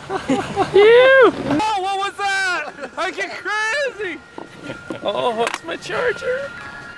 You! Oh, what was that? I get crazy! Oh, what's my charger?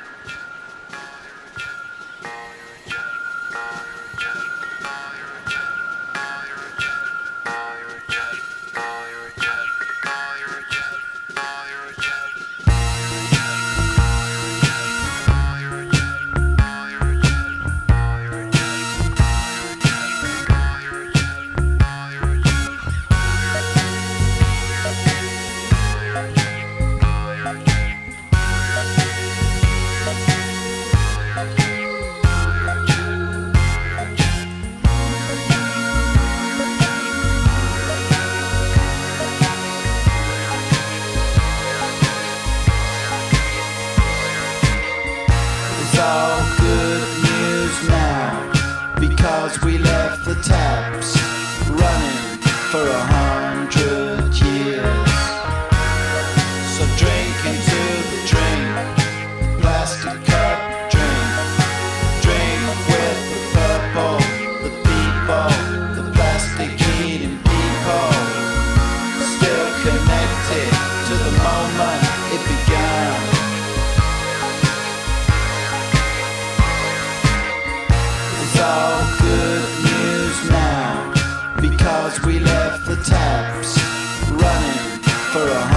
All good news now, because we left the taps running for 100 years. So drink into the drink, plastic cup drink, drink with the purple, the people, the plastic eating people, still connected to the moment it began. All good news now, because we left the taps running for